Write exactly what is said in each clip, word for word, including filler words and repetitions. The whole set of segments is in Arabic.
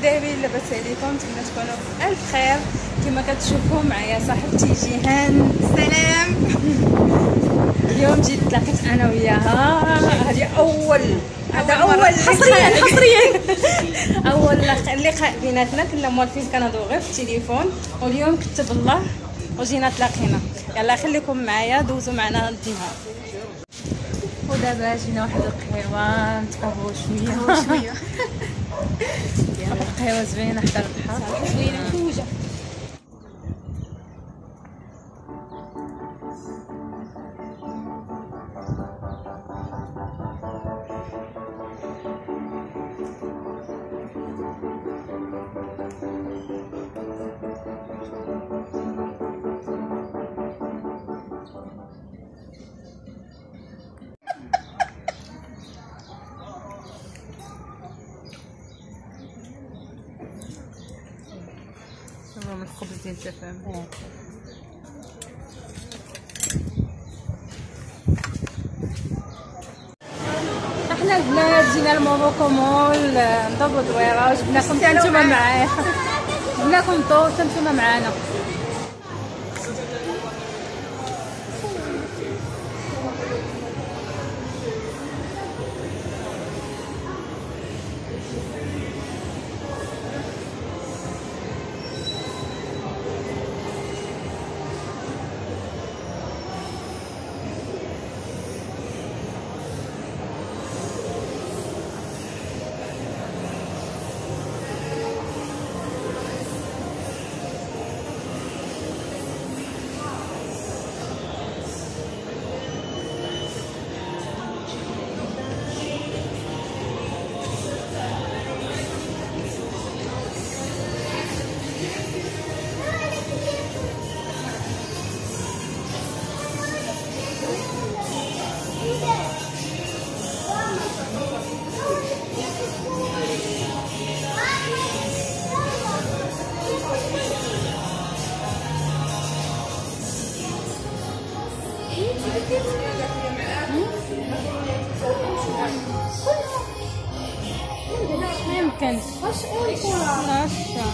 دايرين؟ لاباس عليكم؟ نتمنى تكونوا بألف خير. كما كتشوفوا معايا صاحبتي جيهان. سلام. اليوم جيت تلاقيت انا وياها. هذه اول هذا اول حصريا حصريا اول لقاء بيناتنا. كنا موالفين كنهضروا غير في التليفون، واليوم كتب الله وجينا تلاقينا. يلا خليكم معايا، دوزوا معنا النهار. ودابا جينا واحد القهوه نتقهووا شويه شويه. القهوه زوينه حدا البحر، زوينه مفوجه. من الخبز ديال التفاهم. احنا البنات جينا لموروكو مول نضربوا دويره، وجبناكم حتى نتوما معايا، جبناكم طور حتى نتوما معانا. يمكن واش اون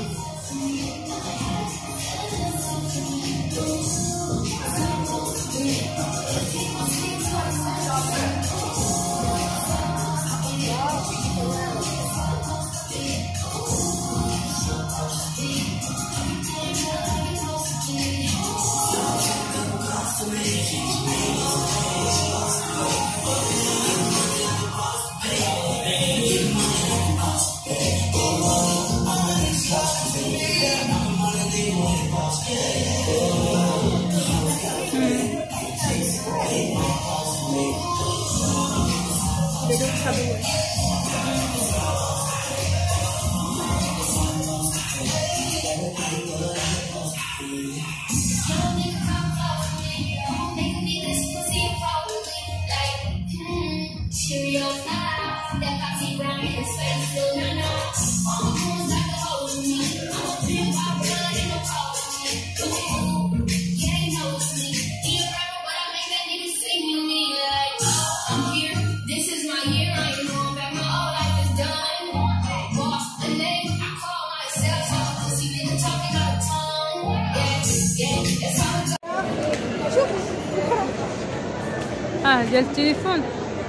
اه ديال التليفون.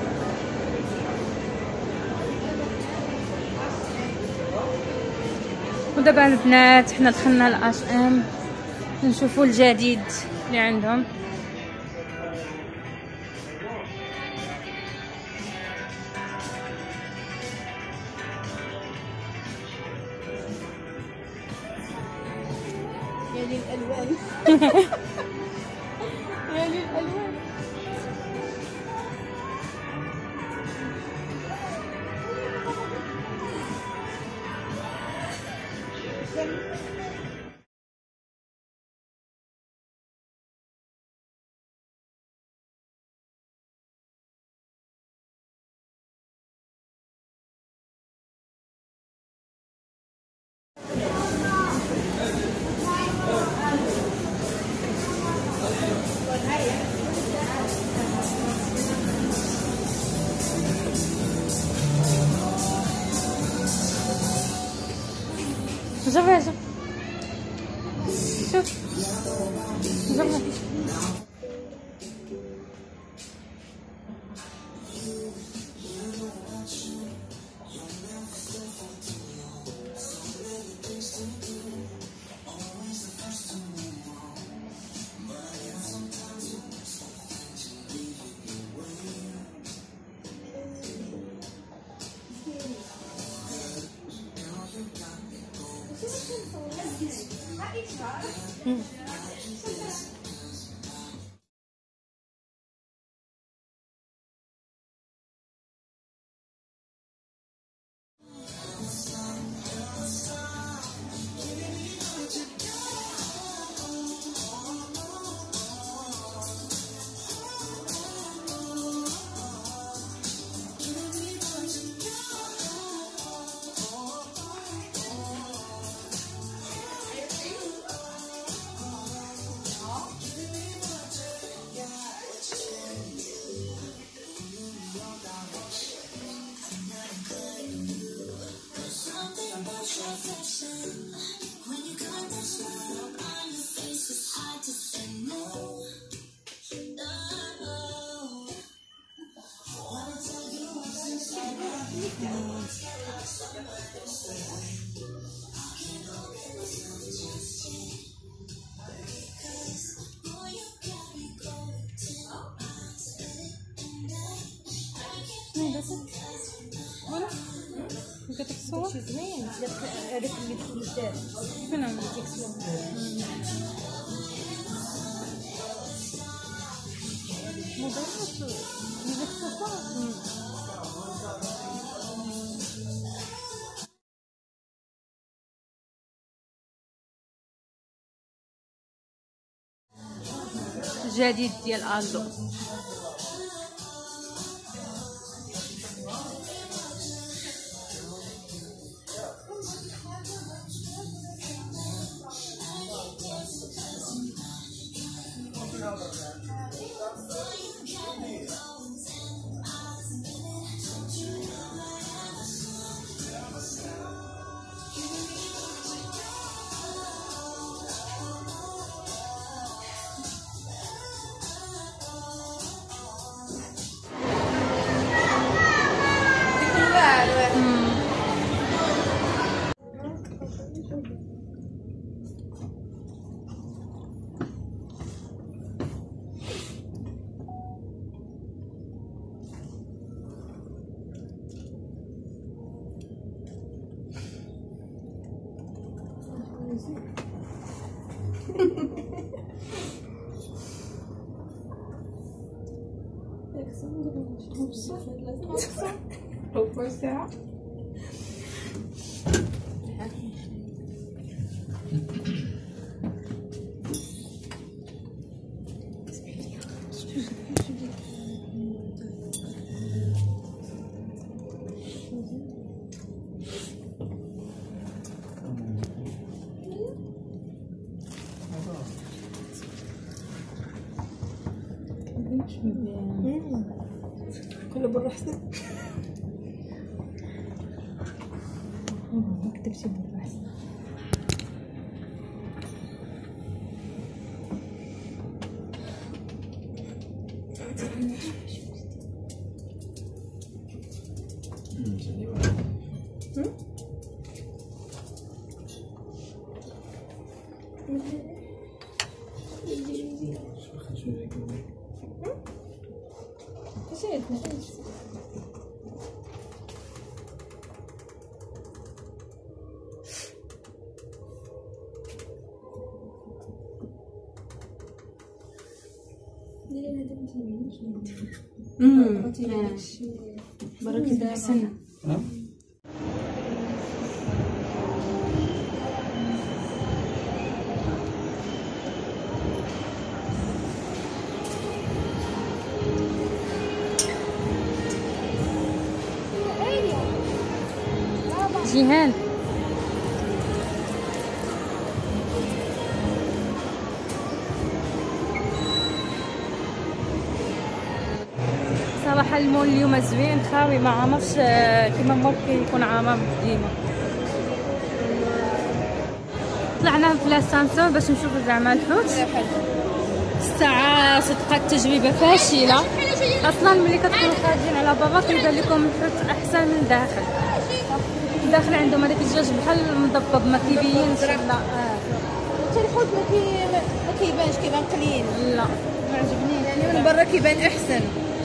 ودابا البنات حنا دخلنا لاش ام نشوفوا الجديد اللي عندهم. يا للالوان يا للالوان. شوف جرب. لقيتك الصور؟ شي زوين هذاك اللي بزاف فين هو؟ مضرات لقيت الصور. جديد ديال الدو. ربع ساعة. كله برا حسن. ما كتبتش برا حسن. امم بركة حسن. جيهان صراحة المول اليوم زوين خاوي، ما عمرش كيما ممكن يكون عامر ديما. طلعنا في لاسانسون باش نشوفوا زعما الحوت. الساعه صدقات التجربه فاشله اصلا. ملي كتكونوا خارجين على بابا كيبان لكم الحوت احسن من داخل. داخل عندهم هذاك الدجاج بحال مضبب ما كيبينش. لا اه حتى الحوت ما كي ما كيبانش، كيبان قليل. لا ما عجبنيش يعني من برا كيبان احسن.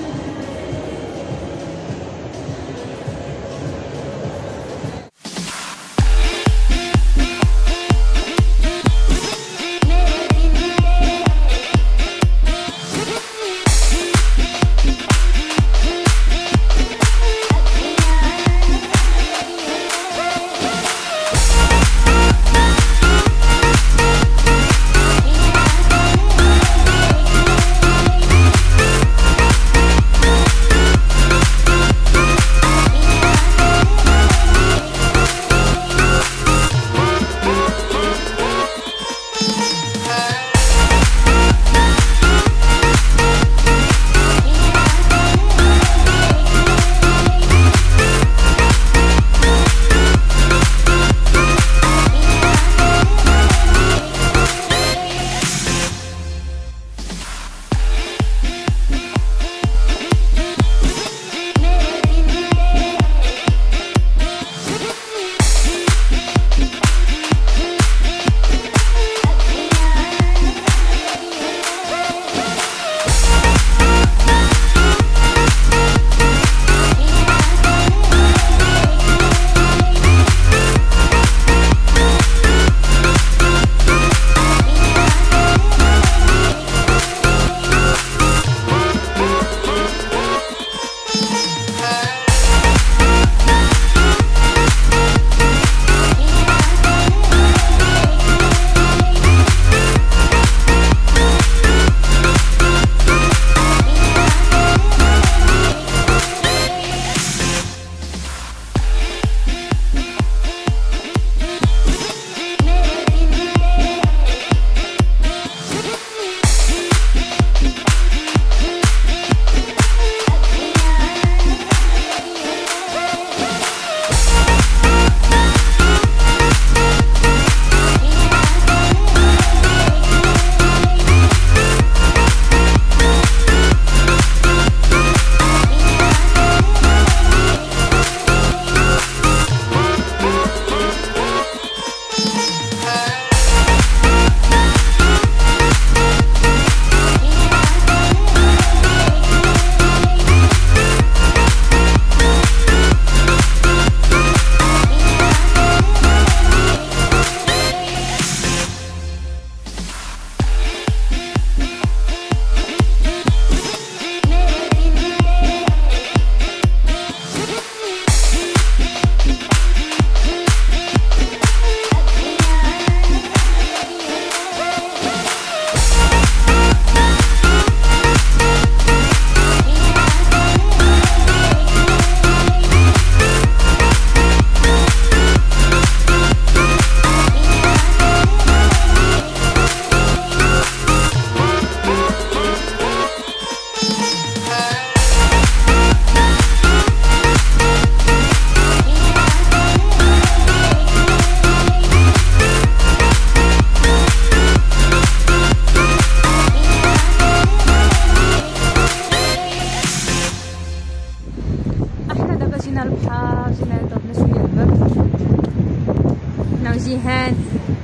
جيهان.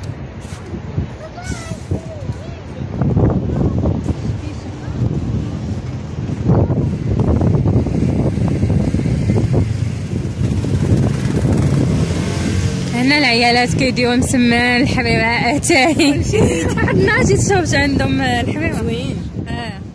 هنا العيالات كيديروا مسمان الحريره اتاي. عندنا جيت شربت عندهم الحريره زوين. اه